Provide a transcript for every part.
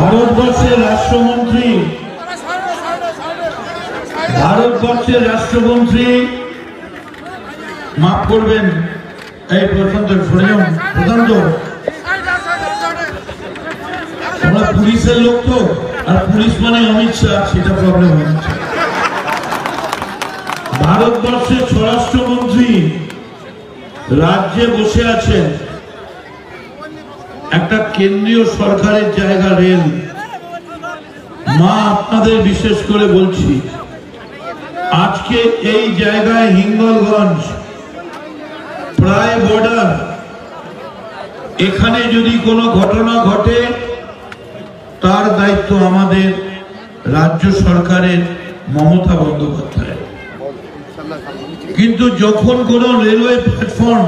ভারতবর্ষের রাষ্ট্রমন্ত্রী মাফ করবেন, এই প্রশান্ত প্রশান্ত আমরা পুলিশের লোক তো, আর পুলিশ মানে অমিত শাহ, সেটা প্রবলেম হচ্ছে। ভারতবর্ষের স্বরাষ্ট্রমন্ত্রী রাজ্যে বসে আছেন, একটা কেন্দ্রীয় সরকারের জায়গা রেল। মা আপনাদের বিশেষ করে বলছি, আজকে এই জায়গায় হিঙ্গলগঞ্জ প্রায় বর্ডার, এখানে যদি কোনো ঘটনা ঘটে তার দায়িত্ব আমাদের রাজ্য সরকারের মমতা বন্দ্যোপাধ্যায়। কিন্তু যখন কোন রেলওয়ে প্ল্যাটফর্ম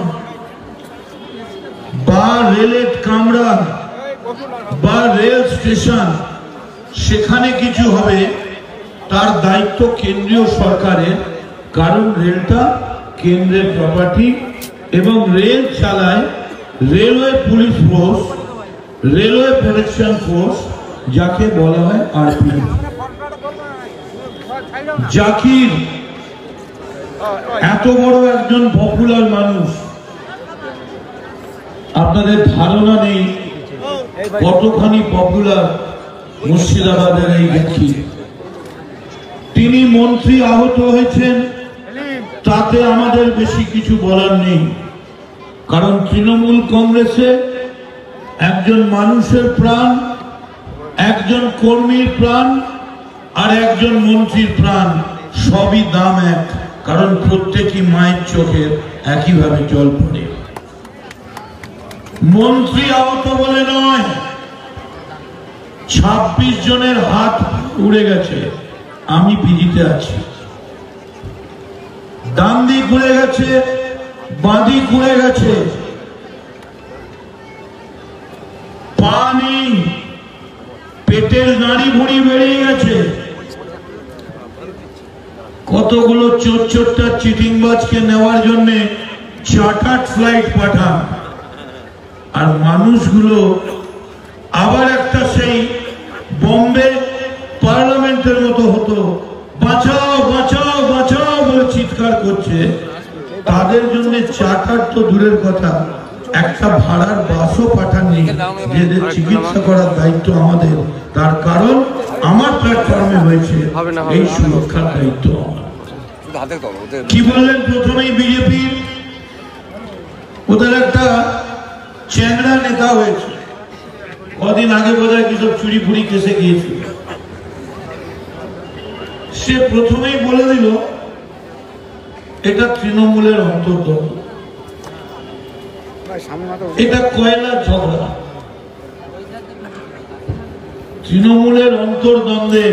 বা রেলের কামরা বা রেল স্টেশন সেখানে কিছু হবে, তার দায়িত্ব কেন্দ্রীয় সরকারের, কারণ রেলটা কেন্দ্রের প্রপার্টি এবং রেল চালায় railway police force, railway protection force, যাকে বলা হয় আরপিএফ। জাকির এত বড় একজন পপুলার মানুষ, আপনাদের ধারণা নেই কতখানি পপুলার মুর্শিদাবাদের এই ব্যক্তি। তিনি মন্ত্রী আহত হয়েছেন, তাতে আমাদের বেশি কিছু বলার নেই, কারণ তৃণমূল কংগ্রেসে একজন মানুষের প্রাণ, একজন কর্মীর প্রাণ আর একজন মন্ত্রীর প্রাণ সবই দাম এক, কারণ প্রত্যেকই মায়ের চোখের একইভাবে জল পড়ে। মন্ত্রী আহত বলে নয়, 26 জনের হাত উড়ে গেছে। আমি পিজিতে আছি, ডান দিক ঘুরে গেছে, বাঁদি ঘুরে গেছে, পা নেই, পেটের নাড়ি ভুঁড়ি বেরিয়ে গেছে। কতগুলো চোরটা চিটিংবাজকে নেওয়ার জন্য চার্টার্ড ফ্লাইট পাঠান, আর মানুষগুলো আবার একটা সেই বম্বে পার্লামেন্টের মতো হতো, বাঁচাও বাঁচাও বাঁচাও বলে চিৎকার করছে। তাদের জন্য চার্টার তো দূরের কথা, একটা ভাড়ার বাসও পাঠাননি, যেদের চিকিৎসা করার দায়িত্ব আমাদের। তার কারণ আমার প্ল্যাটফর্মে হয়েছে এই সুরক্ষার দায়িত্ব আমার। কি বললেন প্রথমেই বিজেপি, ওদের একটা চ্যাংড়া নেতা হয়েছে, কদিন আগে বোধহয় কিসব চুরি ফুরি কেসে গিয়েছিল। সে প্রথমেই বলে দিল এটা তৃণমূলের অন্তর্দ্বন্দ্ব, এটা কয়লার ঝগড়া। তৃণমূলের অন্তর্দ্বন্দ্বে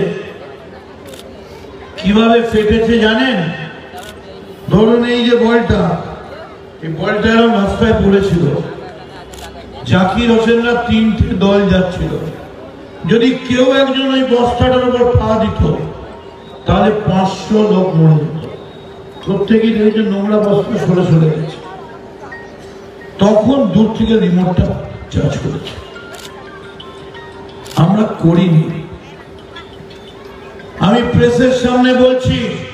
কিভাবে ফেটেছে জানেন? ধরুন এই যে বলটা, এই বলটা এরকম রাস্তায় পড়েছিল, জাকির হোসেনরা 3টে দল যাচ্ছিল, যদি কেউ একজন ওই বস্তাটার উপর পা দিত তাহলে 500 লোক মরে যেত। প্রত্যেকেই দেখেছে নোংরা বস্তা সরে সরে গেছে। তখন দূর থেকে রিমোটটা চার্জ করেছে, আমরা করিনি। আমি প্রেসের সামনে বলছি,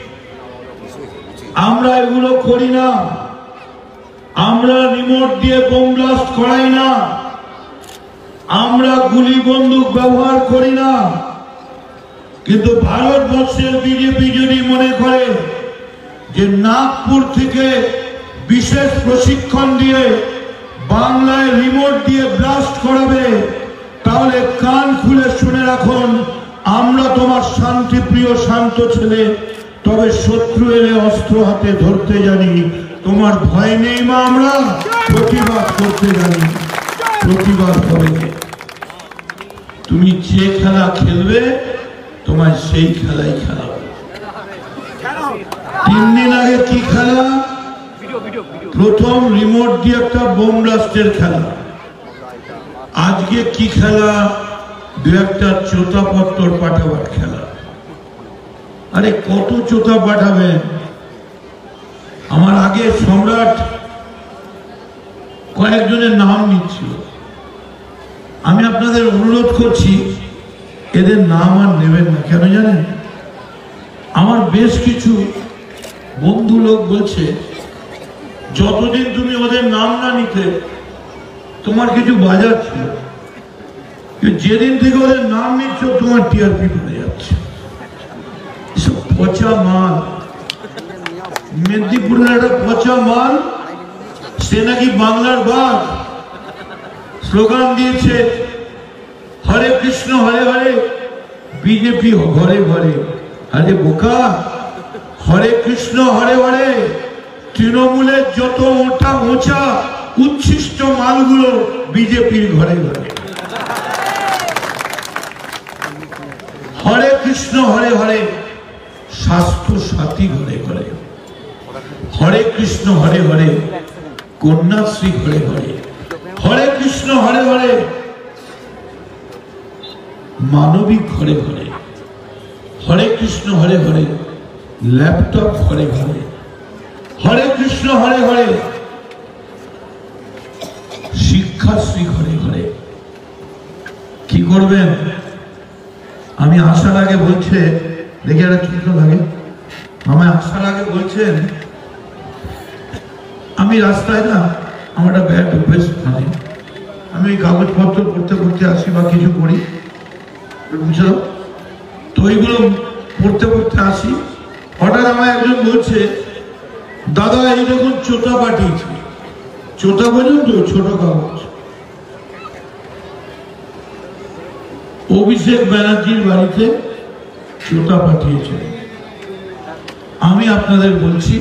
আমরা এগুলো করি না, আমরা রিমোট দিয়ে বোম ব্লাস্ট করাই না, আমরা গুলি বন্দুক ব্যবহার করি না। কিন্তু ভারতবর্ষের বিজেপি যদি মনে করে যে নাগপুর থেকে বিশেষ প্রশিক্ষণ দিয়ে বাংলায় রিমোট দিয়ে ব্লাস্ট করাবে, তাহলে কান খুলে শুনে রাখুন, আমরা তোমার শান্তিপ্রিয় শান্ত ছেলে, তবে শত্রু এলে অস্ত্র হাতে ধরতে জানি। তোমার ভয় নেই মা, আমরা প্রতিবাদ করতে জানি, প্রতিবাদ হবে। তুমি যে খেলা খেলবে তোমায় সেই খেলাই খেলাবে। 3 দিন আগে কি খেলা? প্রথম রিমোট দিয়ে একটা বোম ব্লাস্টের খেলা। আজকে কি খেলা? 2-একটা চোতা পত্তর পাঠাবার খেলা। আরে কত চোতা পাঠাবেন? আমার আগে সম্রাট কয়েকজনের নাম নিচ্ছিল। আমি আপনাদের অনুরোধ করছি, এদের নাম আর নেবেন না। কেন জানেন? আমার বেশ কিছু বন্ধু লোক বলছে যতদিন তুমি ওদের নাম না নিতে তোমার কিছু বাজার ছিল, যেদিন থেকে ওদের নাম নিচ্ছ তোমার টিআরপি বেড়ে যাচ্ছে। এসব পচা মাল, মেদিনীপুরের একটা পচা মাল, সে নাকি বাংলার বাঘ। স্লোগান দিয়েছে হরে কৃষ্ণ হরে হরে, বিজেপি ঘরে ঘরে। আরে বোকা, হরে কৃষ্ণ হরে হরে তৃণমূলের যত মোটা মোচা উচ্ছিষ্ট মালগুলো বিজেপির ঘরে ঘরে। হরে কৃষ্ণ হরে হরে স্বাস্থ্য সাথী ঘরে ঘরে। হরে কৃষ্ণ হরে হরে কন্যাশ্রী ঘরে ঘরে। হরে কৃষ্ণ হরে হরে মানবিক ঘরে ঘরে। হরে কৃষ্ণ হরে হরে ল্যাপটপ ঘরে ঘরে। হরে কৃষ্ণ হরে হরে শিক্ষাশ্রী ঘরে ঘরে। কি করবেন? আমি আসার আগে বলছে, দেখি একটা ছোট লাগে, আমায় আসার আগে বলছেন, আমি রাস্তায় না আমার একটা ব্যাড অভ্যেস, মানে আমি ওই কাগজপত্র পড়তে পড়তে আসি বা কিছু করি, বুঝলো তো, ওইগুলো পড়তে পড়তে আসি। হঠাৎ আমায় একজন বলছে, দাদা এই দেখুন চোতা পাঠিয়েছি। চোতা বোঝেন তো? ছোট কাগজ। অভিষেক ব্যানার্জির বাড়িতে চোতা পাঠিয়েছে। আমি আপনাদের বলছি,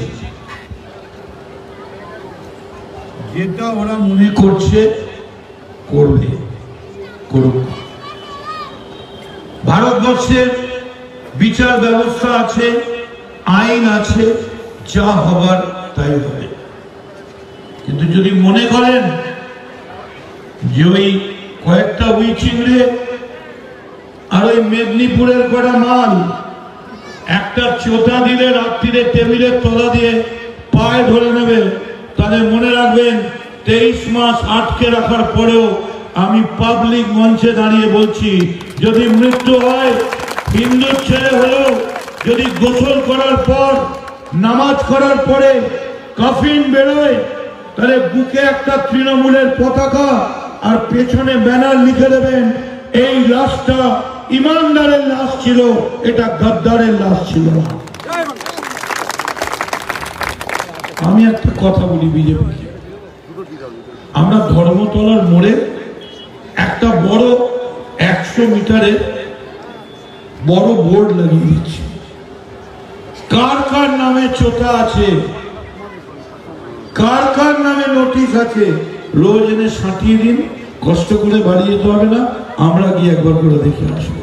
যেটা ওরা মনে করছে করবে, করুক। ভারতবর্ষের বিচার ব্যবস্থা আছে, আইন আছে, যা হবার তাই হবে। কিন্তু যদি মনে করেন যে ওই কয়েকটা উই চিংড়ে আর ওই মেদিনীপুরের কটা মাল একটা চোতা দিলে রাত্রিরে টেবিলের তলা দিয়ে পায়ে ধরে নেবে, তাহলে মনে রাখবেন 23 মাস আটকে রাখার পরেও আমি পাবলিক মঞ্চে দাঁড়িয়ে বলছি, যদি মৃত্যু হয় হিন্দুর ছেলে হলেও যদি গোসল করার পর নামাজ করার পরে কাফিন বেরোয়, তাহলে বুকে একটা তৃণমূলের পতাকা আর পেছনে ব্যানার লিখে দেবেন, এই লাশটা ইমানদারের লাশ ছিল, এটা গদ্দারের লাশ ছিল না। আমি একটা কথা বলি বিজেপিকে, আমরা ধর্মতলার মোড়ে একটা বড় 100 মিটারের বড় বোর্ড লাগিয়ে দিচ্ছি, কার কার নামে চোতা আছে, কার কার নামে নোটিশ আছে, রোজ এনে সাঁটিয়ে দিন, কষ্ট করে বাড়ি যেতে হবে না, আমরা গিয়ে একবার করে দেখে আসবো।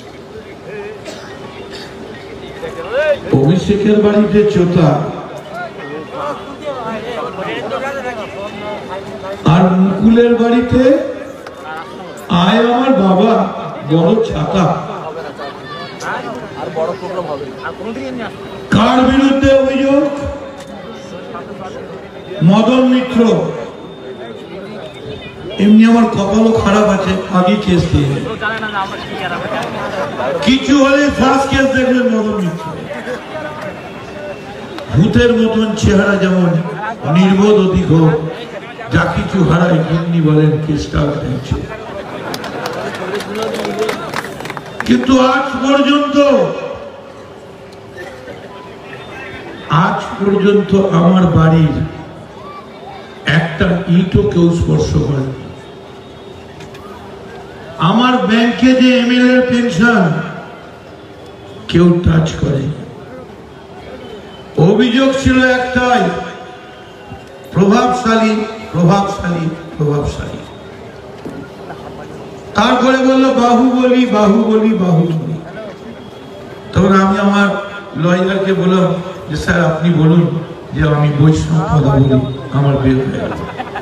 অভিষেকের বাড়িতে চোতা আর মুকুলের বাড়িতে আয় আমার বাবা বড় ছাতা। কার বিরুদ্ধে অভিযোগ? মদন মিত্র। এমনি আমার কপালও খারাপ আছে, আগে কেস দিয়ে কিছু হলে ফার্স্ট কেস দেখবেন মদন মিত্র। ভূতের মতন চেহারা, যেমন নির্বোধ অধিক হোক, যা কিছু হারায় গিন্নি বলেন, কেসটা উঠেছে। কিন্তু আজ পর্যন্ত আমার বাড়ির একটা ইটও কেউ স্পর্শ করে। আমার ব্যাংকে যে এমএলএ পেনশন কেউ টাচ করে। অভিযোগ ছিল একটাই, প্রভাবশালী প্রভাবশালী প্রভাবশালী। তারপরে বললো বাহুবলী বাহুবলী বাহুবলী। তখন আমি আমার লয়ারকে বললাম যে স্যার আপনি বলুন যে আমি বৈষ্ণব কথা বলি, আমার বের হয়ে গেল।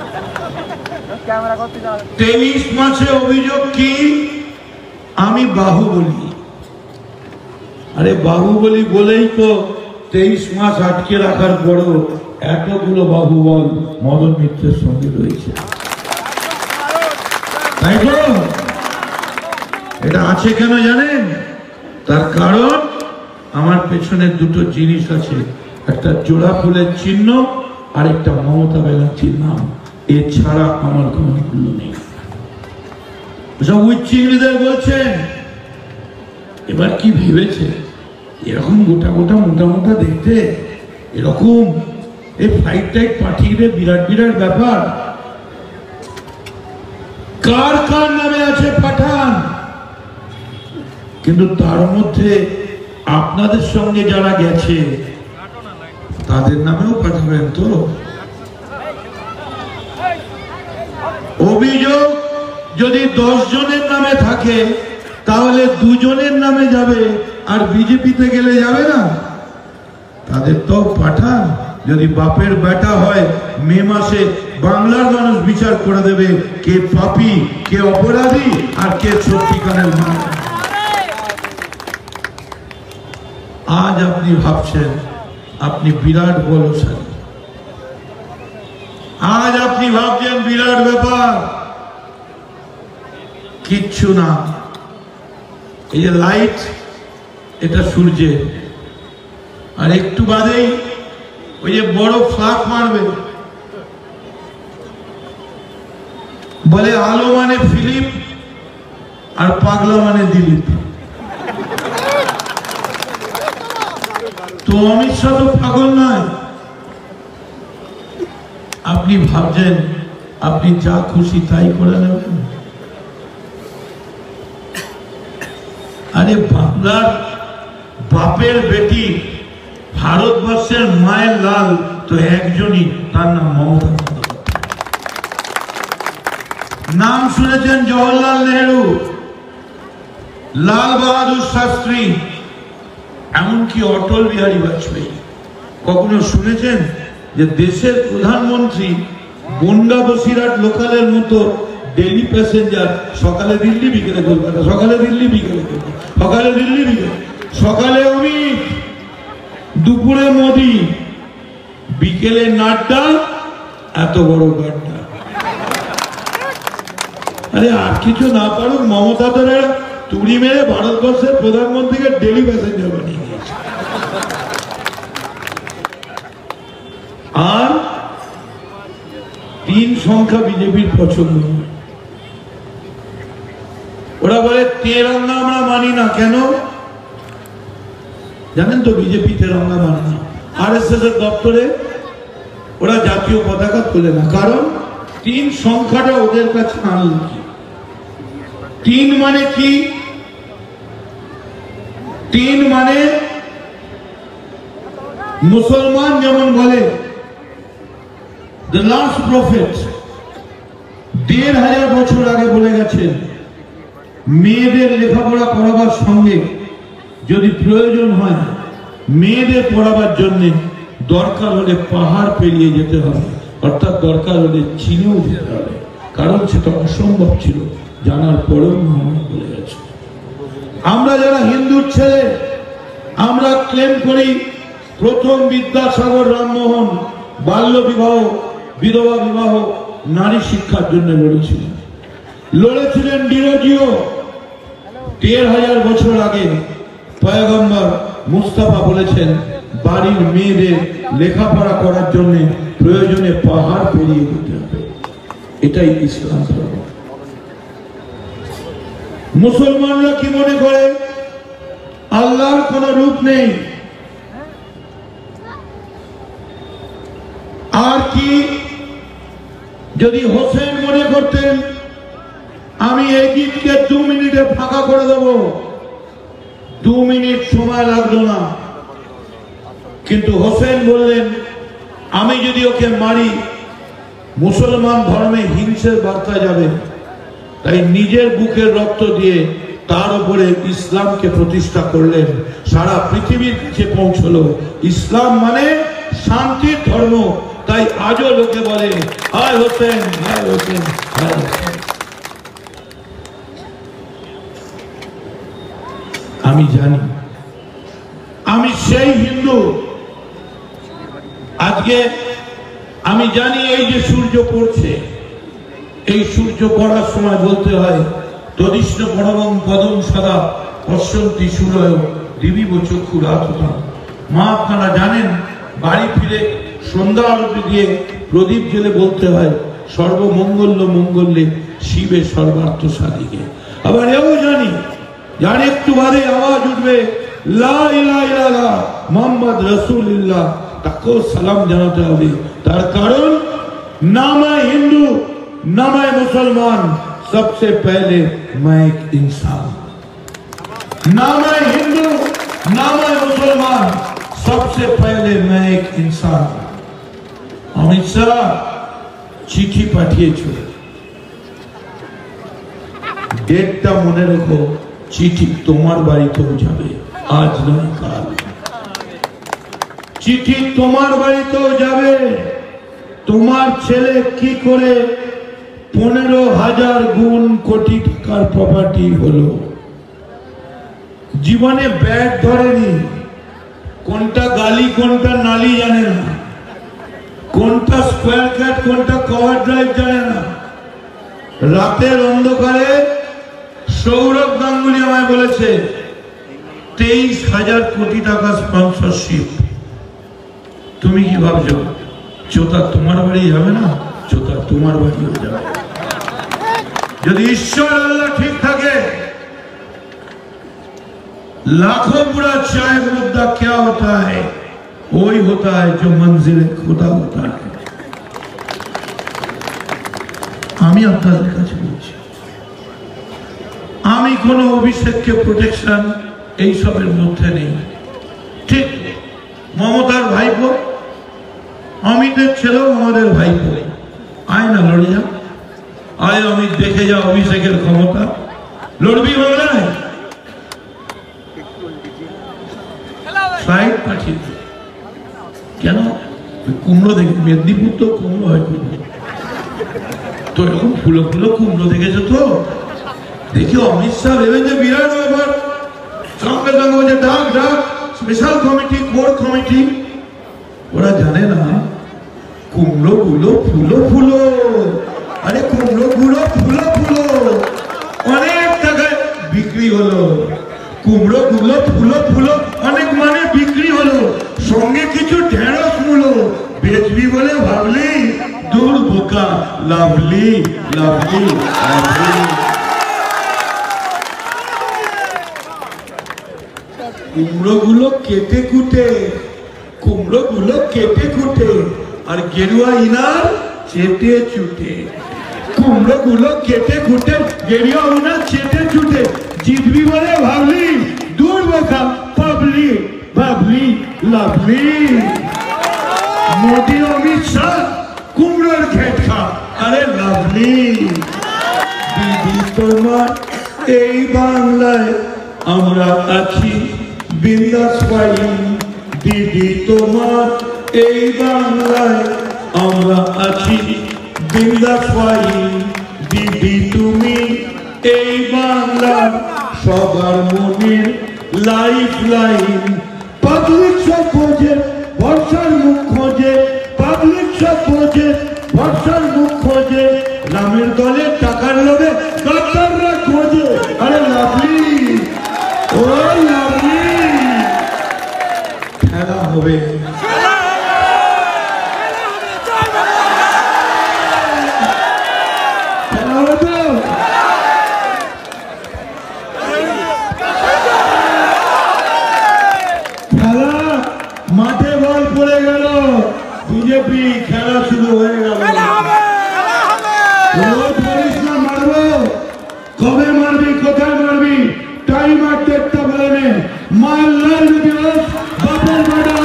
23 মাসে অভিযোগ কি? আমি বাহুবলী। আরে বাহুবলী বলেই তো 23 মাস আটকে রাখার পরও এতগুলো বাহুবল মদন মিত্রের সঙ্গে রয়েছে, তাই তো? এটা আছে কেন জানেন? তার কারণ আমার পেছনে দুটো জিনিস আছে, একটা জোড়া ফুলের চিহ্ন আর একটা মমতা ব্যানার্জির নাম। এছাড়া আমার কোনো মূল্য নেই। সব উচ্চিংড়িদের বলছেন, এবার কি ভেবেছে এরকম গোটা গোটা মোটা মোটা দেখতে, এরকম এই ফ্লাইট টাইট পাঠিয়ে বিরাট বিরাট ব্যাপার। কার কার নামে আছে পাঠান, কিন্তু তার মধ্যে আপনাদের সঙ্গে যারা গেছে তাদের নামেও পাঠাবেন তো? অভিযোগ যদি 10 জনের নামে থাকে তাহলে 2 জনের নামে যাবে, আর বিজেপিতে গেলে যাবে না। তাদের তো পাঠান। যদি বাপের বেটা হয়, মে মাসে বাংলার মানুষ বিচার করে দেবে কে পাপী, কে অপরাধী, আর কে সত্যিকারের মানুষ। আজ আপনি ভাবছেন আপনি বিরাট বলশালী, আজ আপনি ভাবছেন বিরাট ব্যাপার, কিচ্ছু না। এই যে লাইট, এটা সূর্যের, আর একটু বাদেই ওই যে বড় ফ্লাক মারবে, বলে আলো মানে ফিলিপ আর পাগলা মানে দিলীপ। তো অমিত শাহ তো পাগল নয়। আপনি ভাবছেন আপনি যা খুশি তাই করে নেবেন। আরে বাংলার বাপের বেটি, ভারতবর্ষের মায়ের লাল তো একজনই, তার নাম মমতা বন্দ্যোপাধ্যায়। নাম শুনেছেন জওহরলাল নেহরু, লাল বাহাদুর শাস্ত্রী, এমনকি অটল বিহারী বাজপেয়ী। কখনো শুনেছেন যে দেশের প্রধানমন্ত্রী বনগা বসিরহাট লোকালের মতো ডেইলি প্যাসেঞ্জার, সকালে দিল্লি বিকেলে কলকাতা, সকালে দিল্লি বিকেলে কলকাতা, সকালে দিল্লি বিকেলে, সকালে অমিত, দুপুরে মোদি, বিকেলে নাড্ডা, এত বড় গাড্ডা। আরে আর কিছু না পারুক, মমতা ধরে তুড়ি মেরে ভারতবর্ষের প্রধানমন্ত্রীকে ডেলি প্যাসেঞ্জার বানিয়ে দিয়েছে। আর 3 সংখ্যা বিজেপির পছন্দ। ওরা বলে তেরঙ্গা আমরা মানি না। কেন জানেন তো? বিজেপি তেরঙ্গা মানে না। আরএসএস এর দপ্তরে ওরা জাতীয় পতাকা তোলে না, কারণ 3 সংখ্যাটা ওদের কাছে আনলকি। 3 মানে কি? 3 মানে মুসলমান যেমন বলে দ্য লাস্ট প্রফেট 1500 বছর আগে বলে গেছেন, মেয়েদের লেখাপড়া করাবার সঙ্গে যদি প্রয়োজন হয়, মেয়েদের পড়াবার জন্য দরকার হলে পাহাড় পেরিয়ে যেতে হবে, অর্থাৎ দরকার হলে চীনেও যেতে হবে, কারণ সেটা অসম্ভব ছিল, জানার পরেও মোহাম্মদ বলে গেছে। আমরা যারা হিন্দুর ছেলে, আমরা ক্লেম করি প্রথম বিদ্যাসাগর রামমোহন বাল্য বিবাহ, বিধবা বিবাহ, নারী শিক্ষার জন্য লড়েছিলেন ডিরোজিও। 1500 বছর আগে পয়গম্বর মুস্তাফা বলেছেন বাড়ির মেয়েদের লেখাপড়া করার জন্য প্রয়োজনে পাহাড় পেরিয়ে যেতে হবে। এটাই ইসলাম ধর্ম। মুসলমানরা কি মনে করে আল্লাহর কোন রূপ নেই? আর কি যদি হোসেন মনে করতেন আমি এই গীতকে 2 মিনিটে ফাঁকা করে দেব, 2 মিনিট সময় লাগলো না। কিন্তু হোসেন বললেন আমি যদি ওকে মারি মুসলমান ধর্মে হিংসের বার্তা যাবে, তাই নিজের বুকের রক্ত দিয়ে তার উপরে ইসলামকে প্রতিষ্ঠা করলেন। সারা পৃথিবীর কাছে পৌঁছলো। ইসলাম মানে শান্তির ধর্ম। তাই আজও লোকে বলে হায় হোসেন, হায় হোসেন, হায় হোসেন। আমি জানি আমি সেই হিন্দু। আজকে আমি জানি এই যে সূর্য পড়ছে, এই সূর্য পড়ার সময় বলতে হয় তদিষ্ণ পরমং পদম সদা পশ্যন্তি সুরয় দিবিব চক্ষুরাততাম। মা আপনারা জানেন, বাড়ি ফিরে সন্ধ্যা আরতি দিয়ে প্রদীপ জেলে বলতে হয় সর্বমঙ্গল্য মঙ্গল্যে শিবে সর্বার্থ সাধিকে। আবার এও জানি, যার একটু বাদে আওয়াজ উঠবে লা ইলাহা ইল্লাল্লাহ মুহাম্মদ রাসূলুল্লাহ, তাকেও সালাম জানাতে হবে। তার কারণ না मैं हिंदू ना मैं मुसलमान, सबसे पहले मैं एक इंसान। ना मैं हिंदू ना मैं मुसलमान, सबसे पहले मैं एक इंसान। अमित शाह চিঠি পাঠিয়েছিল, ডেটটা মনে রেখো, চিঠি তোমার বাড়িতেও যাবে, আজ নয় কাল। চিঠি তোমার বাড়িতেও যাবে। তোমার ছেলে কি করে 15,000 গুণ কোটি টাকার প্রপার্টি হলো, জীবনে ব্যাট ধরেনি, কোনটা গালি কোনটা নালি জানে না, কোনটা স্কোয়ার কাট কোনটা কভার ড্রাইভ জানে না। রাতের অন্ধকারে সৌরভ গাঙ্গুলি আমায় বলেছে 23,000 কোটি টাকা স্পন্সরশিপ। তুমি কি ভাবছো চোতা তোমার বাড়ি যাবে না? চোতা তোমার বাড়িও যাবে। যদি ঈশ্বর আল্লাহ ঠিক থাকে, लाखों बुरा चाहे मुद्दा क्या होता है, वही होता है जो मंजिल खुदा होता है। আমি আপনাদের কাছে বলছি, আমি কোনো অভিষেককে প্রোটেকশন এই সবের মধ্যে নেই। ঠিক মমতার ভাইপো, অমিতের ছেলেও আমাদের ভাইপো। আয় না লড়ে যা, আয় অমিত দেখে যা অভিষেকের ক্ষমতা। লড়বি বাংলায়? ফ্লাইট পাঠিয়ে কেন? কুমড়ো দেখে, মেদিনীপুর তো কুমড়ো হয়, কুমড়ো তো এরকম ফুলো ফুলো কুমড়ো দেখেছো তো? দেখি অমিত শাহ ভেবে যে বিরাট ব্যাপার, সঙ্গে সঙ্গে বলছে ডাক ডাক স্পেশাল কমিটি, কোর কমিটি। ওরা জানে না কুমড়ো গুলো ফুলো ফুলো, আরে কুমড়ো গুলো ফুলো ফুলো, অনেক টাকায় বিক্রি হলো। কুমড়ো গুলো ফুলো ফুলো অনেক মানে বিক্রি হলো, সঙ্গে কিছু ঢেঁড়স মূলো বেচবি বলে ভাবলি, দূর বোকা, লাভলি লাভলি লাভলি। কুমড়ো গুলো কেটে কুটে, কুমড়ো গুলো কেটে কুটে আর গেরুয়া ইনার চেটে চুটে। কুমড়ো গুলো কেটে কুটে গেরুয়া ইনার চেটে চুটে, জিতবি বলে ভাবলি, দূর বোকা, পাবলি বাবলি লাভলি। মোদি অমিত শাহ কুমড়োর ঘেট খা, আরে লাভলি। দিদি তোমার এই বাংলায় আমরা আছি বিন্দাস পাই, দিদি তোমার এই বাংলায় আমরা আছি বিন্দাস পাই। দিদি তুমি এই বাংলার সবার মনের লাইফ লাইন। পাবলিক সব বোঝে বর্ষার মুখ খোঁজে, পাবলিক সব বোঝে বর্ষার মুখ খোঁজে, রামের দলে টাকার লোভে গাদ্দাররা খোঁজে, আরে লাভলি ও লাভলি। খেলা হবে, মাঠে বল পড়ে গেল, বিজেপি খেলা শুরু হয়ে গেল। রোজ বলিস না মারবো, কবে মারবি কোথায় মারবি টাইম আর ডেটটা বলে নে। মাল্লার দিবস বাপের বাড়ি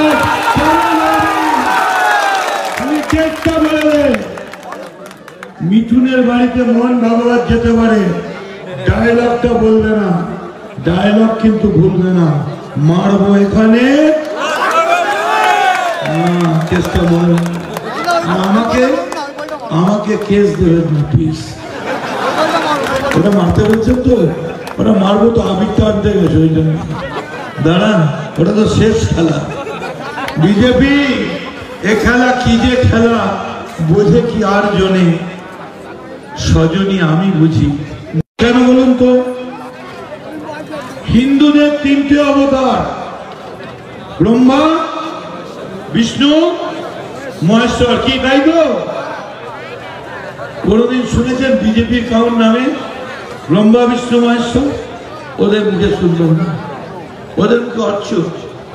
আমি ডেটটা বলে নে। মিঠুনের বাড়িতে মন ভাগবত যেতে পারে, ডায়লগটা বলবে না, ডায়লগ কিন্তু ভুলবে না। মারবো এখানে, কেসটা বলে আমাকে, আমাকে কেস দেবেন না প্লিজ। ওটা মারতে বলছেন তো, ওটা মারবো তো আবিরটা আনতে গেছে, ওই জন্য দাঁড়ান, ওটা তো শেষ খেলা। বিজেপি এ খেলা কি যে খেলা, বোঝে কি আর জনে, সজনী আমি বুঝি। কেন বলুন তো? হিন্দুদের তিনটে অবতার, ব্রহ্মা, বিষ্ণু, মহেশ্বর। কি তাই তো? কোনদিন শুনেছেন বিজেপির কাউর নামে ব্রহ্মা, বিষ্ণু, মহেশ্বর? ওদের মুখে শুনলাম না, ওদের মুখে অচ্ছুত।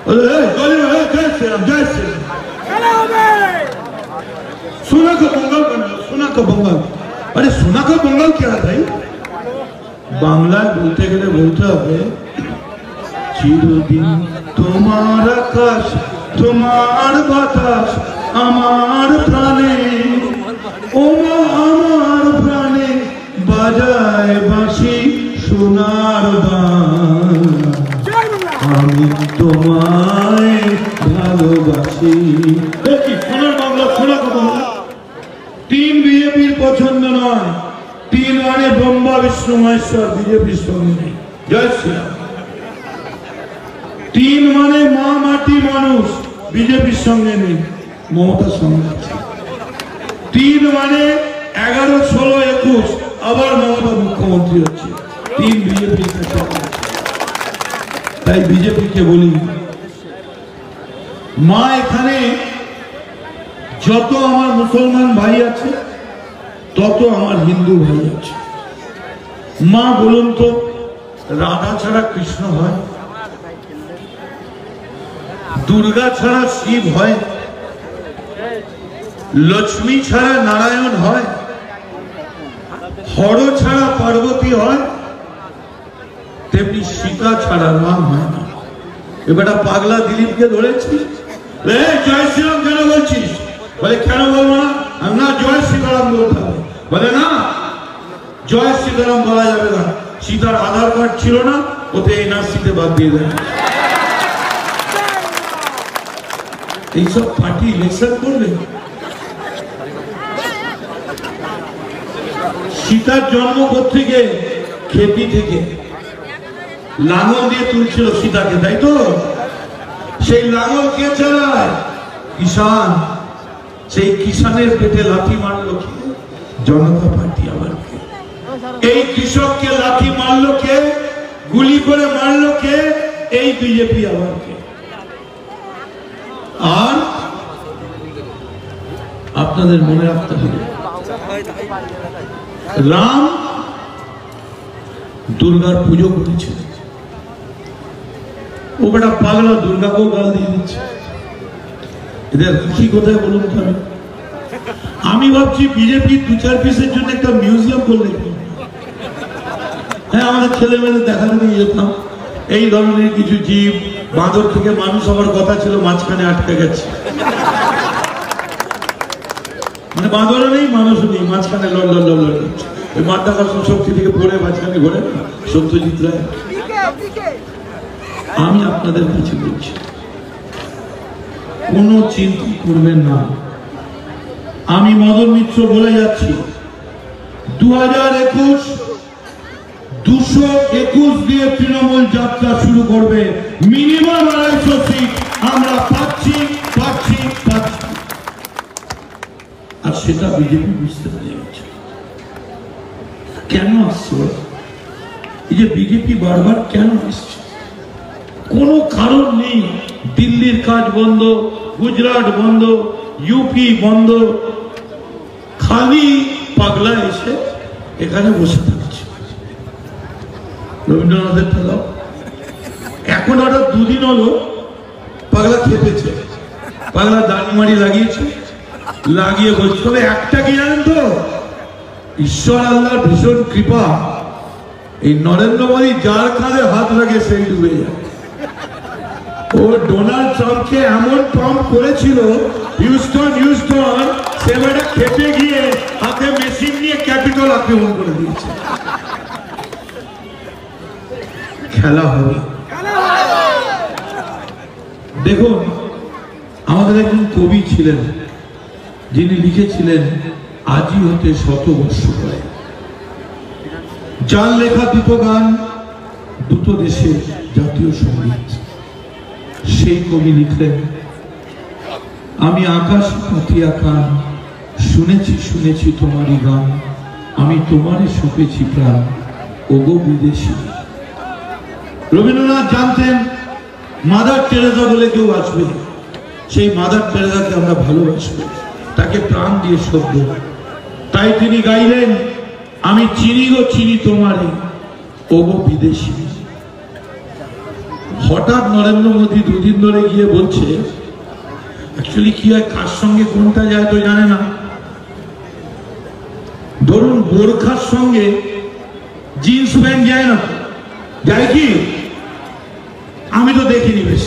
সোনা का बंगाल बना, सोना का बंगाल। अरे सोना का बंगाल क्या है भाई? বাংলায় বলতে গেলে বলতে হবে চিরদিন তোমার আকাশ, তোমার বাতাস আমার প্রাণে, ওমা আমার প্রাণে বাজায় বাঁশি সোনার গান, আমি তোমায় ভালোবাসি। দেখি সোনার বাংলা, সোনা কা বাংলা। তিন বিজেপির পছন্দ নয়, তিন মানে ব্রহ্মা, বিষ্ণু, মহেশ্বর বিজেপির সঙ্গে নেই। জয় শ্রীরাম। তিন মানে মা, মাটি, মানুষ বিজেপির সঙ্গে নেই, মমতার সঙ্গে আছে। তিন মানে 11, 16, 21 আবার মমতা মুখ্যমন্ত্রী হচ্ছে। তিন বিজেপির সাথে। তাই বিজেপিকে বলি, মা এখানে যত আমার মুসলমান ভাই আছে তত আমার হিন্দু ভাই আছে। মা বলুন তো, রাধা ছাড়া কৃষ্ণ হয়? দুর্গা ছাড়া শিব হয়? লক্ষ্মী ছাড়া নারায়ণ হয়? হর ছাড়া পার্বতী হয়? তেমনি সীতা ছাড়া রাম হয় না। এবারটা পাগলা দিলীপকে ধরেছিস, জয় শ্রীরাম কেন বলছিস? বলে কেন বলবো না? আমি না, জয় সীতারাম বলতে হবে। বলে না, জয় সীতারাম বলা যাবে না, সীতার আধার কার্ড ছিল না, ওতে এনআরসিতে বাদ দিয়ে দেয়। এইসব পার্টি ইলেকশন করবে। সীতার জন্ম থেকে খেতি থেকে লাঙল দিয়ে তুলছিল সীতাকে, তাই তো? সেই লাঙল কে চালায়? কিষান। সেই কিষানের পেটে লাথি মারলো কে? জনতা পার্টি। আবার কে? এই কৃষককে লাথি মারলো কে? গুলি করে মারলো কে? এই বিজেপি। আবার কে? আর আপনাদের মনে রাখতে হবে, রাম দুর্গার পুজো করেছে। ও বেটা পাগলা দুর্গাকেও গাল দিয়ে দিচ্ছে। এদের খুশি কোথায় বলুন তো? আমি ভাবছি বিজেপি 2-4 পিসের জন্য একটা মিউজিয়াম করলে। হ্যাঁ, আমাদের ছেলে মেয়েদের দেখাতে নিয়ে যেতাম এই ধরনের কিছু জীব। বাঁদর থেকে মানুষ হওয়ার কথা ছিল, মাঝখানে আটকে গেছে। মানে বাঁদরও নেই, মানুষও নেই, মাঝখানে লড় করছে। ওই মাধ্যাকর্ষণ শক্তি থেকে পড়ে মাঝখানে ঘোরে না সত্যজিৎ রায়। আমি আপনাদের কাছে বলছি, কোনো চিন্তা করবেন না। আমি মদন মিত্র বলে যাচ্ছি, 2021 221 দিয়ে তৃণমূল যাত্রা শুরু করবে। মিনিমাম 250 সিট আমরা পাচ্ছি। আর সেটা বিজেপি বুঝতে পেরে গেছে। কেন আসছে? এই যে বিজেপি বারবার কেন আসছে? কোনো কারণ নেই। দিল্লির কাজ বন্ধ, গুজরাট বন্ধ, ইউপি বন্ধ, খালি পাগলা এসে এখানে বসে থাকছে। রবীন্দ্রনাথের ঠেলা এখন ওটা 2 দিন হলো পাগলা খেপেছে, পাগলা দাড়ি লাগিয়েছে, লাগিয়ে বলছে। তবে একটা কি জানেন তো, ঈশ্বর আল্লাহর ভীষণ কৃপা, এই নরেন্দ্র মোদী যার কাঁধে হাত রাখে সেই ডুবে যায়। ও ডোনাল্ড ট্রাম্পকে এমন পাম্প করেছিল, হিউস্টন সে বেটা খেপে গিয়ে হাতে মেশিন নিয়ে ক্যাপিটাল আক্রমণ করে দিয়েছে। খেলা হবে। দেখুন, আমাদের একজন কবি ছিলেন, যিনি লিখেছিলেন আজই হতে 100 বর্ষ পরে। যার লেখা 2টো গান, 2টো দেশের জাতীয় সঙ্গীত। সেই কবি লিখলেন, আমি আকাশ পাতিয়া কান, শুনেছি তোমারই গান, আমি তোমারে সঁপেছি প্রাণ, ওগো বিদেশী। রবীন্দ্রনাথ জানতেন মাদার টেরেসা বলে কেউ আসবে, সেই মাদার টেরেসাকে আমরা ভালোবাসবো, তাকে প্রাণ দিয়ে শোধব। তাই তিনি গাইলেন, আমি চিনি গো চিনি তোমারে ওগো বিদেশি। হঠাৎ নরেন্দ্র মোদী দুদিন ধরে গিয়ে বলছে, অ্যাকচুয়ালি কি হয় কার সঙ্গে কোনটা যায় তো জানে না। ধরুন বোরখার সঙ্গে জিন্স প্যান্ট যায় না, যায় কি? আমি তো দেখিনি বেশ।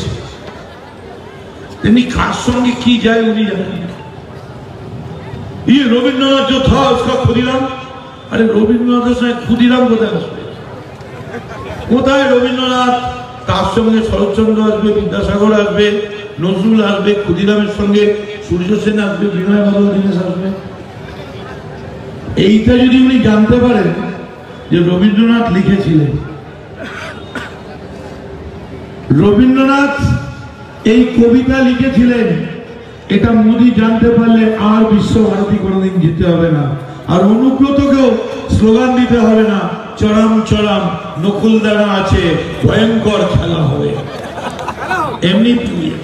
তেমনি কার সঙ্গে কি যায় উনি জানেন। ये रविन्द्रनाथ जो था उसका खुदीराम, अरे रविन्द्रनाथ से खुदीराम কোথায় আসবে? কোথায় রবীন্দ্রনাথ? তার সঙ্গে শরৎচন্দ্র আসবে, বিদ্যাসাগর আসবে, নজরুল আসবে, ক্ষুদিরামের সঙ্গে সূর্য সেন আসবে, বিনয় বাদল দীনেশ আসবে। এইটা যদি উনি জানতে পারেন যে রবীন্দ্রনাথ লিখেছিলেন, রবীন্দ্রনাথ এই কবিতা লিখেছিলেন, এটা মোদি জানতে পারলে আর বিশ্বভারতী কোনোদিন যেতে হবে না, আর অনুব্রতকেও স্লোগান দিতে হবে না, চরম চরম নকুলদানা আছে, ভয়ঙ্কর খেলা হবে। এমনি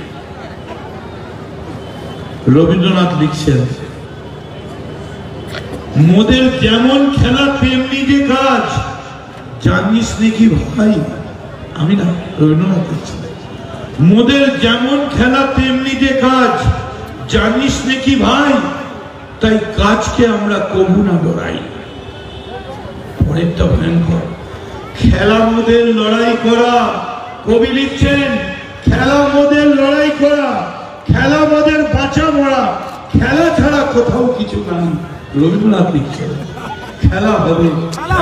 রবীন্দ্রনাথ লিখছেন, মোদের যেমন খেলা তেমনি যে কাজ, জানিস নাকি ভাই? আমি না, রবীন্দ্রনাথ লিখছেন, মোদের যেমন খেলা তেমনি যে কাজ, জানিস নাকি ভাই? তাই কাজকে আমরা কবু না ডরাই। পরেরটা ভয়ঙ্কর, খেলা মোদের লড়াই করা। কবি লিখছেন, খেলা মোদের লড়াই করা, খেলা মোদের বাঁচা মরা, খেলা ছাড়া কোথাও কিছু নাই। রবীন্দ্রনাথ লিখছেন, খেলা হবে,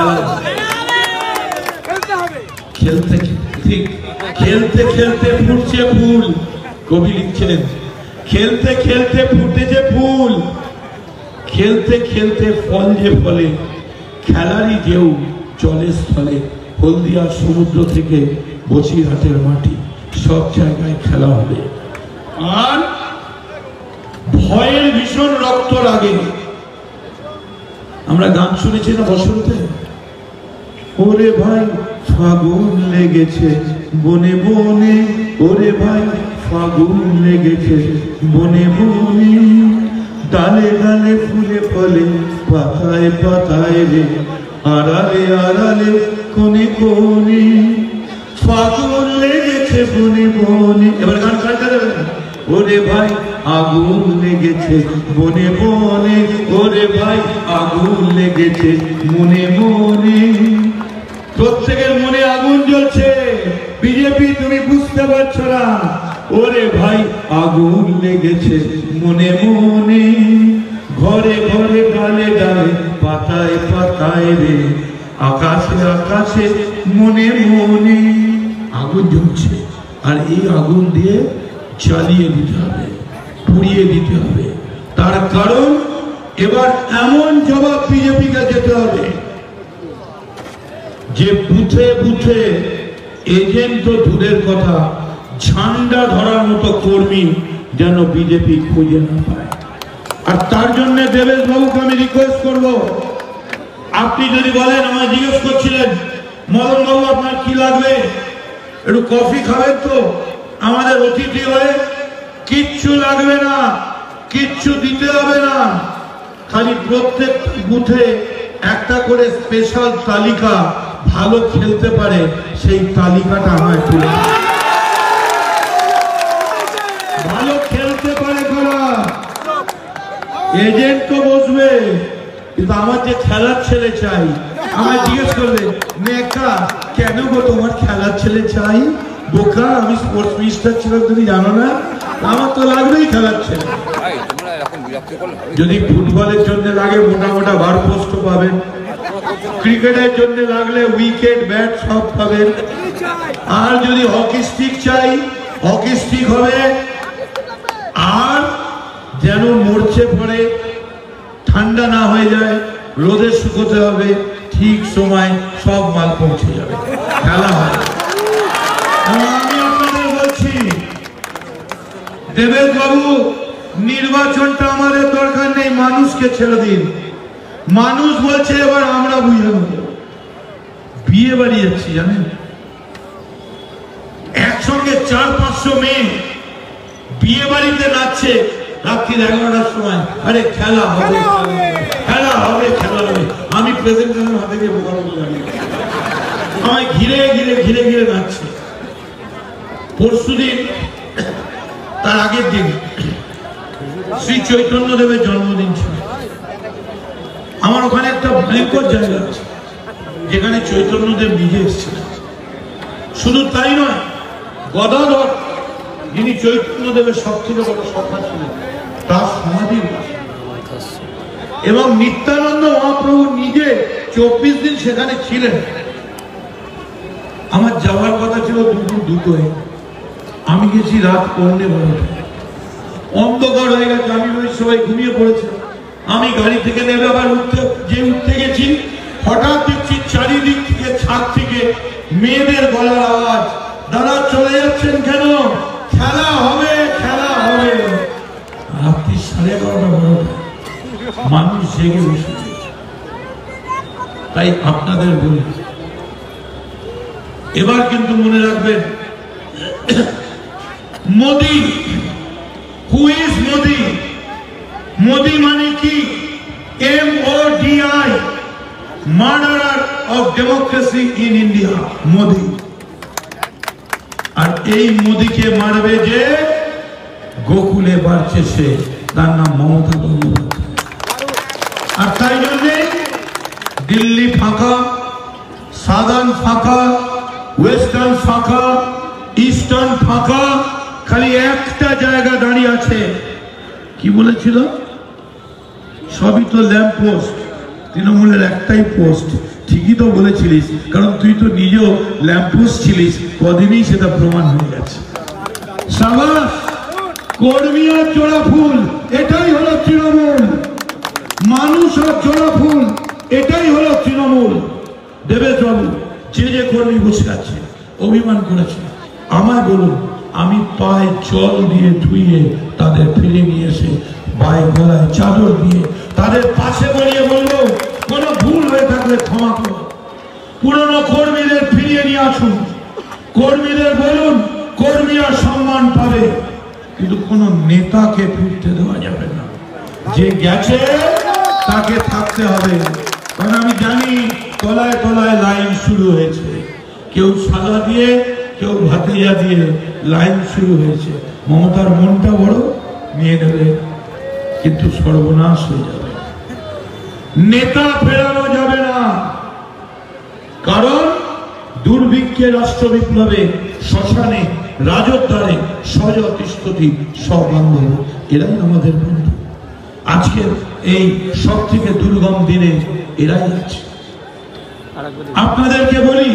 খেলতে ঠিক খেলতে খেলতে ফুটছে ফুল। কবি লিখছেন, খেলতে খেলতে ফুটেছে ফুল, খেলতে খেলতে ফল যে ফলে, খেলারই ঢেউ চলে স্থলে। হলদিয়া সমুদ্র থেকে বসিরহাটের মাটি, সব জায়গায় খেলা হবে। আর ভয়ের ভীষণ রক্ত লাগে। আমরা গান শুনেছি না বসন্তে, ওরে ভাই ফাগুন লেগেছে বনে বনে, ওরে ভাই ফাগুন লেগেছে বনে বনে, ডালে ডালে ফুলে ফলে পাতায় পাতায় রে, আড়ালে আড়ালে কোনে কোনে, ফাগুন লেগেছে বনে বনে। এবার গান কাটা যাবে না। ওরে ভাই আগুন লেগেছে বনে বনে, ওরে ভাই আগুন লেগেছে মনে মনে। প্রত্যেকের মনে আগুন জ্বলছে, বিজেপি তুমি বুঝতে পারছো না। ওরে ভাই আগুন লেগেছে মনে মনে, ঘরে ঘরে ডালে ডালে পাতায় পাতায় রে, আকাশে আকাশে মনে মনে। আগুন জ্বলছে, আর এই আগুন দিয়ে জ্বালিয়ে দিতে হবে, পুড়িয়ে দিতে হবে। তার কারণ এবার এমন জবাব বিজেপিকে যেতে হবে যে বুথে বুথে এজেন্ট তো দূরের কথা, ঝান্ডা ধরার মতো কর্মী যেন বিজেপি খুঁজে না পায়। আর তার জন্য দেবেশ বাবুকে আমি রিকোয়েস্ট করব, আপনি যদি বলেন, আমায় জিজ্ঞেস করছিলেন মদন বাবু আপনার কি লাগবে, একটু কফি খাবেন তো আমাদের অতিথি হয়ে? কিচ্ছু লাগবে না, কিচ্ছু দিতে হবে না, খালি প্রত্যেক বুথে একটা করে স্পেশাল তালিকা, ভালো খেলতে পারে সেই তালিকাটা আমায় তুলে, ভালো খেলতে পারে কারা, এজেন্ট তো বসবে, কিন্তু আমার যে খেলার ছেলে চাই। আমায় জিজ্ঞেস করবে, নেকা কেন গো তোমার খেলার ছেলে চাই? বোকা, আমি স্পোর্টস মিনিস্টার ছিলাম, তুমি জানো না? আমার তো লাগবেই খেলার ছেলে। যদি ফুটবলের জন্য লাগে মোটা মোটা বার পোস্ট পাবেন, ক্রিকেটের জন্য লাগলে উইকেট ব্যাট সব পাবেন, আর যদি হকি স্টিক চাই হকি স্টিক হবে। আর যেন মরচে পড়ে ঠান্ডা না হয়ে যায়, রোদে শুকোতে হবে, ঠিক সময় সব মাল পৌঁছে যাবে, খেলা হয়। আমি আপনাদের বলছি, দেবেশ বাবু নির্বাচনটা আমাদের দরকার নেই, মানুষকে ছেড়ে দিন। মানুষ বলছে এবার আমরা বুঝে নেব। বিয়ে বাড়ি যাচ্ছি জানেন, একসঙ্গে 400-500 মেয়ে বিয়ে বাড়িতে নাচছে রাত্রি 11টার সময়। আরে খেলা হবে, খেলা হবে, খেলা হবে। আমি প্রেজেন্টেশন হাতে গিয়ে বোকার মতো দাঁড়িয়ে আমায় ঘিরে ঘিরে ঘিরে ঘিরে নাচছে। পরশুদিন তার আগের দিন শ্রী চৈতন্য দেবের জন্মদিন ছিল। আমার ওখানে একটা ভয়ঙ্কর জায়গা আছে যেখানে চৈতন্য দেব নিজে এসেছিলেন। শুধু তাই নয়, গদাধর যিনি চৈতন্য দেবের সব থেকে বড় সত্তা ছিলেন তার সমাধি এবং নিত্যানন্দ মহাপ্রভু নিজে 24 দিন সেখানে ছিলেন। আমার যাওয়ার কথা ছিল দুপুর 2টোয়, আমি গেছি রাত 11:30। অন্ধকার হয়ে গেছে, আমি ওই সবাই ঘুমিয়ে পড়েছে। আমি গাড়ি থেকে নেমে আবার উঠতে গেছি, হঠাৎ দেখছি চারিদিক থেকে ছাদ থেকে মেয়েদের গলার আওয়াজ, দাদা চলে যাচ্ছেন কেন? খেলা হবে, খেলা হবে। রাত্রি 11:30 মানুষ জেগে বসে। তাই আপনাদের বলি, এবার কিন্তু মনে রাখবেন, মোদি, হু ইজ মোদি? মোদি মানে কি? MODI, murderer of democracy in India. Modi. আর এই মোদিকে মারবে যে গোকুলে বাড়ছে সে, তার নাম মমতা বন্দ্যোপাধ্যায়। আর তাই জন্যে দিল্লি ফাঁকা, সাদার্ন ফাঁকা, ওয়েস্টার্ন ফাঁকা, ইস্টার্ন ফাঁকা, খালি একটা জায়গা দাঁড়িয়ে আছে। কি বলেছিল? সবই তো ল্যাম্প পোস্ট, তৃণমূলের একটাই পোস্ট। ঠিকই তো বলেছিলিস, কারণ তুই তো নিজেও ল্যাম্প পোস্ট ছিলিস, কদিনই সেটা প্রমাণ হয়ে গেছে। সাবাস, কর্মী আর জোড়া ফুল, এটাই হলো তৃণমূল। মানুষ আর জোড়া ফুল, এটাই হলো তৃণমূল। দেবেশ বাবু যে কর্মী বসে আছে, অভিমান করেছে, আমায় বলুন, আমি পায়ে জল দিয়ে ধুইয়ে তাদের ফিরে নিয়ে এসে পায়ে গলায় চাদর দিয়ে তাদের পাশে বলিয়ে বলবো, কোনো ভুল হয়ে থাকলে ক্ষমা করো। পুরনো কর্মীদের ফিরিয়ে নিয়ে আসুন। কর্মীদের বলুন, কর্মীরা সম্মান পাবে, কিন্তু কোন নেতাকে ফিরতে দেওয়া যাবে না। যে গেছে তাকে থাকতে হবে। কারণ আমি জানি তলায় তলায় লাইন শুরু হয়েছে, কেউ সাদা দিয়ে, কেউ ভাতিজা দিয়ে লাইন শুরু হয়েছে। মমতার মনটা বড়, নিয়ে নেবে, কিন্তু সর্বনাশ হয়ে যাবে। নেতা ফেরানো যাবে না, কারণ দুর্ভিক্ষে, রাষ্ট্র বিপ্লবে, শ্মশানে, রাজদ্বারে, সহযোগী সব বান্ধব, এরাই আমাদের বন্ধু। আজকের এই সব থেকে দুর্গম দিনে এরাই আছে। আপনাদেরকে বলি,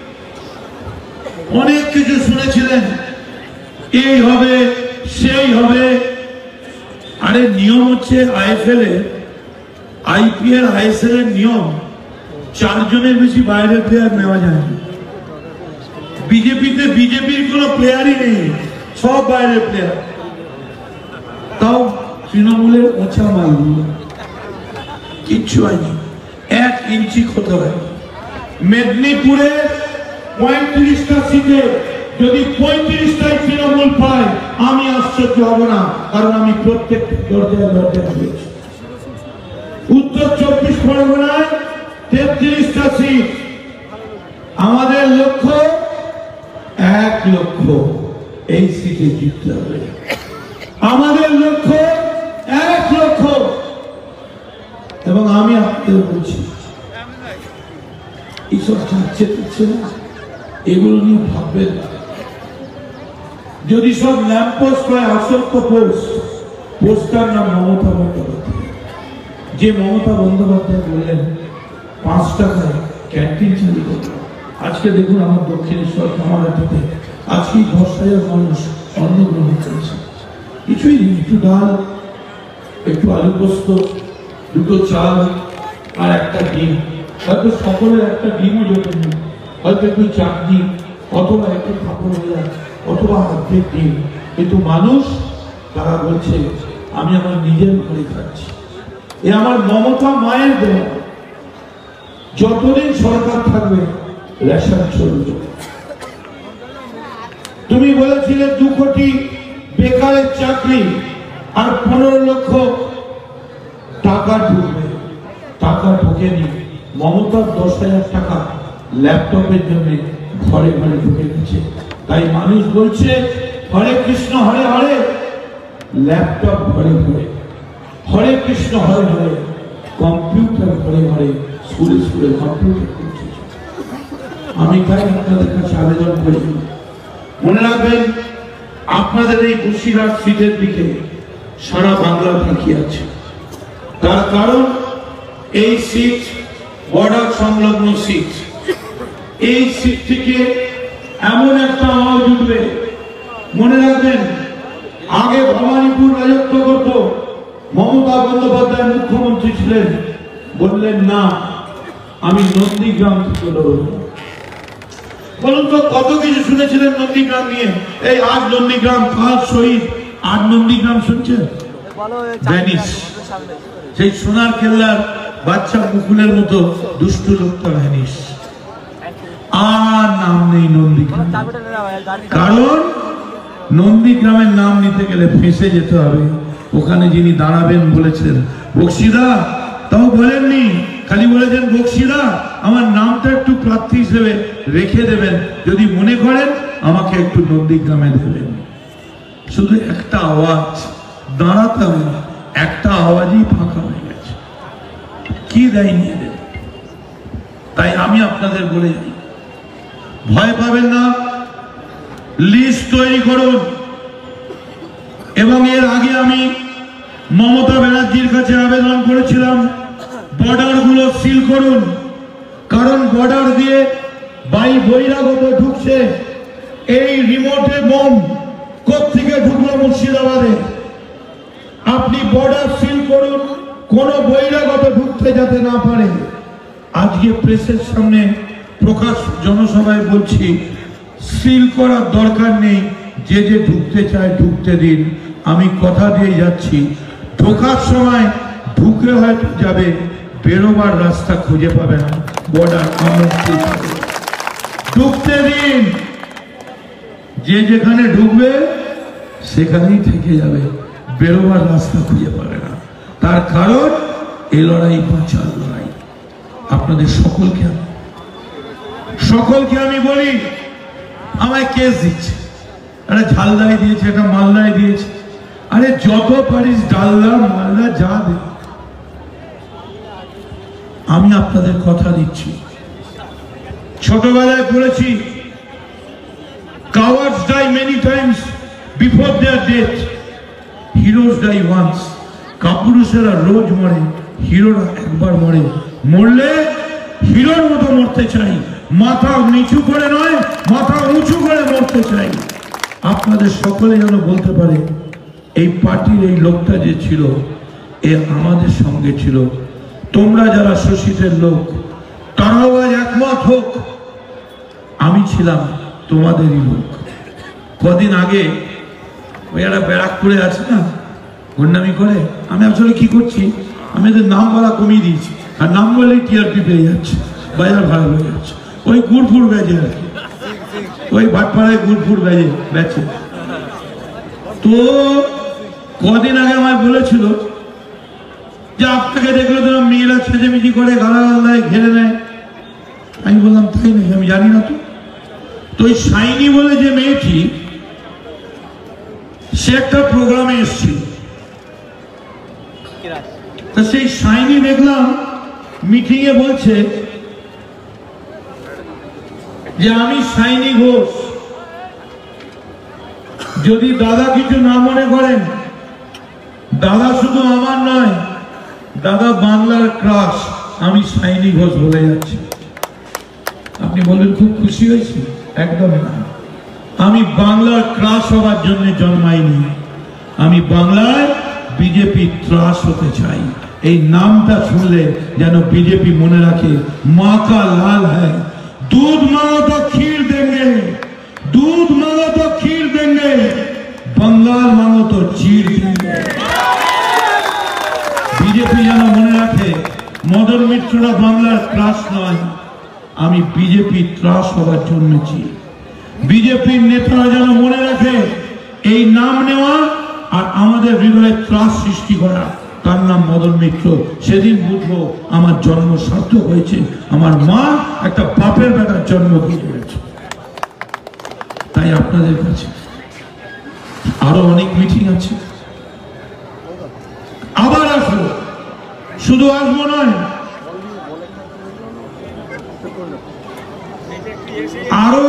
অনেক কিছু শুনেছিলেন, এই হবে সেই হবে। আরে নিয়ম হচ্ছে IFL এর, IPL ISL এর নিয়ম, 4 জনের বেশি বাইরের প্লেয়ার নেওয়া যায় না। বিজেপিতে বিজেপির কোন প্লেয়ারই নেই, সব বাইরের প্লেয়ার। তাও তৃণমূলের ওছা মালগুলো কিচ্ছু হয়নি, 1 ইঞ্চি ক্ষত হয়। মেদিনীপুরে 35টা সিটে যদি 35টাই তৃণমূল পায়, আমি আশ্চর্য হব না, কারণ আমি প্রত্যেকটা দরজায় দরজায় হয়েছি। উত্তর 24 পরগনায় 33টা সিট। আমাদের লক্ষ্য 1 লক্ষ এই সিটে জিততে হবে। আমাদের লক্ষ্য 1 লক্ষ। এবং আমি আপনাদের বলছি, এইসব যাচ্ছে দিচ্ছে না, এগুলো নিয়ে ভাববেন না। যদি সব ল্যাম্প পোস্ট হয়, আসল তো পোস্টার নাম মমতা বন্দ্যোপাধ্যায়। যে মমতা বন্দ্যোপাধ্যায় বললেন 5 টাকায় ক্যান্টিন চালু করবে। আজকে দেখুন আমার দক্ষিণেশ্বর কামারহাটিতে আজকেই 10,000 মানুষ অন্ন গ্রহণ করেছে। কিছুই নেই, একটু ডাল, একটু আলু পোস্ত, 2টো চাল আর 1টা ডিম। হয়তো সকলের 1টা ডিমও জোটে নেই, হয়তো একটু চাটনি, অথবা একটু কাপড় ভাজা, অথবা অর্ধেক ডিম। কিন্তু মানুষ তারা বলছে, আমি আমার নিজের ঘরে খাচ্ছি। এ আমার মমতা মায়ের দেওয়া। যতদিন সরকার থাকবে রেশন চলবে। তুমি বলেছিলে 2 কোটি বেকারের চাকরি আর 15 লক্ষ টাকা ঢুকবে, টাকা ঢোকেনি। মমতার 10,000 টাকা ল্যাপটপের জন্য ঘরে ঘরে ঢুকে গেছে। তাই মানুষ বলছে হরে কৃষ্ণ হরে হরে, ল্যাপটপ ঘরে ঘরে, হরে কৃষ্ণ হরে হরে, কম্পিউটার ঘরে ঘরে, স্কুলে স্কুলে কম্পিউটার করছে। আমি তাই আপনাদের কাছে আবেদন করি, মনে রাখবেন আপনাদের এই বসিরহাট সিটের দিকে সারা বাংলা তাকিয়ে আছে। তার কারণ এই সিট বর্ডার সংলগ্ন সিট। এই সিট থেকে এমন একটা আওয়াজ উঠবে, মনে রাখবেন আগে ভবানীপুর রাজত্ব করত, মমতা বন্দ্যোপাধ্যায় মুখ্যমন্ত্রী ছিলেন, বললেন না আমি নন্দীগ্রাম থেকে লড়ব। বলুন তো কত কিছু শুনেছিলেন নন্দীগ্রাম নিয়ে। এই আজ নন্দীগ্রাম, কাল শহীদ, আর নন্দীগ্রাম শুনছেন ভ্যানিশ। সেই সোনার কেল্লার বাচ্চা মুকুলের মতো দুষ্টু লোকটা ভ্যানিশ, আর নাম নেই নন্দীগ্রাম। কারণ নন্দীগ্রামের নাম নিতে গেলে ফেঁসে যেতে হবে। ওখানে যিনি দাঁড়াবেন বলেছেন বক্সিদা, তাও বলেননি, খালি বলেছেন বক্সিদা আমার নামটা একটু প্রার্থী হিসেবে রেখে দেবেন, যদি মনে করেন আমাকে একটু নন্দীগ্রামে দেবেন। শুধু একটা আওয়াজ, দাঁড়াতে হবে না, একটা আওয়াজই ফাঁকা হয়ে গেছে, কি দেয়নি এদের। তাই আমি আপনাদের বলে যাই, ভয় পাবেন না, লিস্ট তৈরি করুন। এবং এর আগে আমি মমতা ব্যানার্জির কাছে আবেদন করেছিলাম বর্ডার গুলো সিল করুন, কারণ বর্ডার দিয়ে বহিরাগত ঢুকছে। এই রিমোটে বোম কোত্থেকে ঢুকলো মুর্শিদাবাদে, আপনি বর্ডার সিল করুন, কোন বহিরাগত ঢুকতে যাতে না পারে। আজকে প্রেসের সামনে প্রকাশ জনসভায় বলছি সিল করার দরকার নেই, যে যে ঢুকতে চায় ঢুকতে দিন। আমি কথা দিয়ে যাচ্ছি, ঢোকার সময় ঢুকে হয়তো যাবে, বেরোবার রাস্তা খুঁজে পাবে না, বর্ডার ঢুকতে দিন। যে যেখানে ঢুকবে সেখানেই থেকে যাবে, বেরোবার রাস্তা খুঁজে পাবে না। তার কারণ এই লড়াই বাঁচার লড়াই। আপনাদের সকলকে আমি বলি, আমায় কেস দিচ্ছে, একটা ঝালদায় দিয়েছে, একটা মালদায় দিয়েছে। আরে যত পারিস ডালদা মালদা যা দে, আমি আপনাদের কথা দিচ্ছি, ছোটবেলায় পড়েছি cowards die many times before their death, heroes die once। কাপুরুষেরা রোজ মরে, হিরোরা একবার মরে। মরলে হিরোর মতো মরতে চাই, মাথা নিচু করে নয়, মাথা উঁচু করে মরতে চাই। আপনাদের সকলে যেন বলতে পারে এই পার্টির এই লোকটা যে ছিল এ আমাদের সঙ্গে ছিল। তোমরা যারা শোষিতের লোক তারাও আজ একমত হোক, আমি ছিলাম তোমাদেরই লোক। কদিন আগে ওই একটা ব্যারাকপুরে আছে না, গুন্ডামি করে, আমি আসলে কি করছি, আমি এদের নাম বলা কমিয়ে দিয়েছি, আর নাম বললেই টিআরপি পেয়ে যাচ্ছে, বাজার ভাড়া হয়ে যাচ্ছে। ওই গুড়ফুর বেজে আর কি, ওই ভাটপাড়ায় গুড়ফুর বেচে। তো কদিন আগে আমায় বলেছিল যে আপনাকে দেখলে তো মেয়েরা ছেঁচেমেচি করে, গালাগাল দেয়, ঘেরে নেয়। আমি বললাম তাই নাকি, আমি জানি না। তো ওই শাইনি বলে যে মেয়েটি, সে একটা প্রোগ্রামে এসেছিল, তা সেই শাইনি দেখলাম মিটিং এ বলছে যে আমি শাইনি ঘোষ, যদি দাদা কিছু না মনে করেন, দাদা শুধু আমার নয়, দাদা বাংলার ক্রাশ, আমি শাইনি ঘোষ বলে যাচ্ছি। আপনি বলবেন খুব খুশি হয়েছি, একদমই না। আমি বাংলার ক্রাশ হওয়ার জন্য জন্মাইনি, আমি বাংলায় বিজেপি ত্রাস হতে চাই। এই নামটা শুনলে যেন বিজেপি মনে রাখে, মা কা লাল হ্যায়, दूध मांगो तो खीर देंगे, दूध मांगो तो खीर देंगे, बंगाल मांगो तो चीर देंगे। বিজেপি যেন মনে রাখে মদন মিত্ররা বাংলার ত্রাস নয়, আমি বিজেপি ত্রাস হওয়ার জন্মেছি। বিজেপির নেতারা যেন মনে রাখে এই নাম নেওয়া আর আমাদের হৃদয়ে ত্রাস সৃষ্টি করা, তার নাম মদন মিত্র। সেদিন বুঝবো আমার জন্ম সার্থক হয়েছে, আমার মা একটা বাপের বেটার জন্ম দিয়েছে। তাই আপনাদের কাছে আরো অনেক মিটিং আছে, আবার আসবো, শুধু আসবো নয়, আরো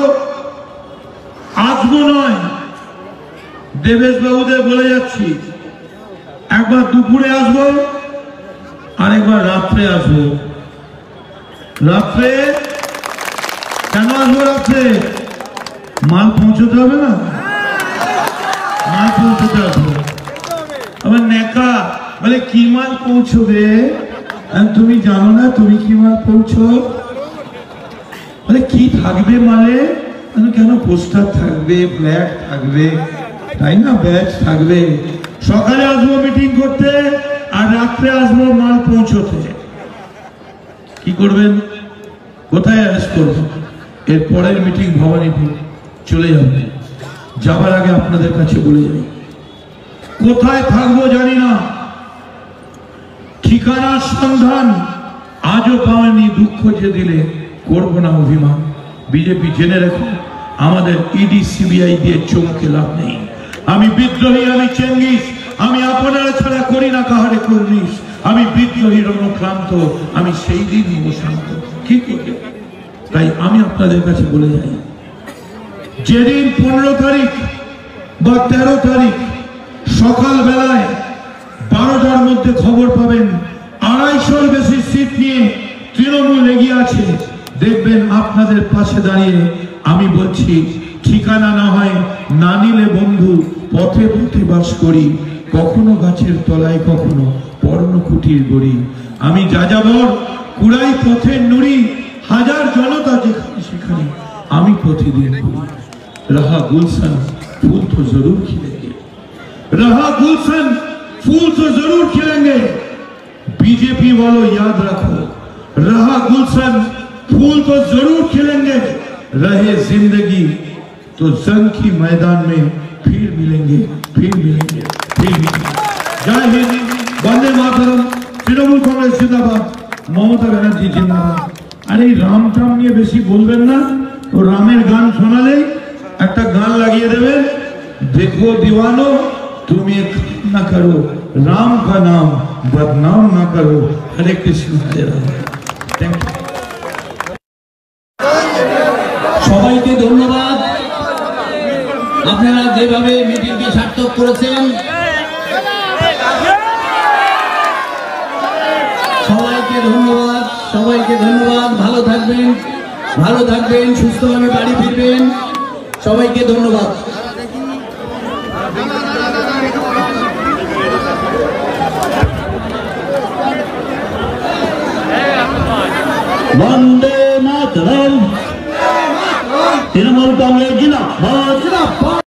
আসবো নয়, দেবেশ বাবুদের বলে যাচ্ছি, একবার দুপুরে আসবো আর একবার রাত্রে আসবো। রাত্রে কেন আসবো? রাত্রে মাল পৌঁছতে হবে না, মাল পৌঁছতে আসবো। আমার নেকা বলে কি মাল পৌঁছবে? তুমি জানো না তুমি কি মাল পৌঁছো? বলে কি থাকবে মালে? কেন পোস্টার থাকবে, ফ্ল্যাগ থাকবে, তাই না, ব্যাচ থাকবে। সকালে আসবো মিটিং করতে আর রাত্রে আসবো মাল পৌঁছতে। কি করবেন? কোথায় অ্যারেস্ট করবেন? এর পরের মিটিং ভবানীপুর চলে যাবে। যাবার আগে আপনাদের কাছে বলে যাই, কোথায় থাকবো জানি না, ঠিকানার সন্ধান আজও পাওয়ানি। দুঃখ যে দিলে করব না অভিমান। বিজেপি জেনে রেখো, আমাদের ইডি সিবিআই দিয়ে চমকে লাভ নেই। আমি বিদ্রোহী, আমি চেঙ্গিস, আমি আপনারা ছাড়া করি না কাহারে কর্নিশ। আমি বিদ্রোহী রণক্লান্ত, আমি সেই দিন শান্ত। কি তাই আমি আপনাদের কাছে বলে যাই, যেদিন 15 তারিখ বা 13 তারিখ সকাল বেলায় 12টার মধ্যে খবর পাবেন 250-র বেশি সিট নিয়ে তৃণমূল এগিয়ে আছে, দেখবেন আপনাদের পাশে দাঁড়িয়ে আমি বলছি, ঠিকানা না হয় না নিলে বন্ধু, পথে পথে বাস করি, কখনো গাছের তলায় কখনো পর্ণকুটির গড়ি। আমি যাযাবর কুড়াই পথের নুড়ি, হাজার জনতা যেখানে সেখানে আমি প্রতিদিন ঘুরি। रहा गुलशन फूल तो जरूर खिलेंगे, रहा गुलशन फूल तो जरूर खिलेंगे। बीजेपी वालों याद रखो, रहा गुलशन फूल तो जरूर खिलेंगे। रहे जिंदगी तो जंग की मैदान में फिर मिलेंगे, फिर मिलेंगे, फिर मिलेंगे। जय हिंद, वंदे मातरम, तृणमूल कांग्रेस जिंदाबाद, ममता बनर्जी जिंदाबाद। अरे राम टाम নিয়ে বেশি বলবেন না, তো রামের গান শোনালেই একটা গান লাগিয়ে দেবে, देखो दीवानो तुम ये ना करो, राम का नाम बदनाम ना करो। हरे कृष्ण हरे राम। Thank you. সবাইকে ধন্যবাদ, আপনারা যেভাবে মিটিংটি সার্থক করেছেন। সবাইকে ধন্যবাদ, সবাইকে ধন্যবাদ। ভালো থাকবেন, ভালো থাকবেন, সুস্থভাবে বাড়ি ফিরবেন। সবাইকে ধন্যবাদ। वंदे मातरम, तृणमूल कांग्रेस जिंदाबाद।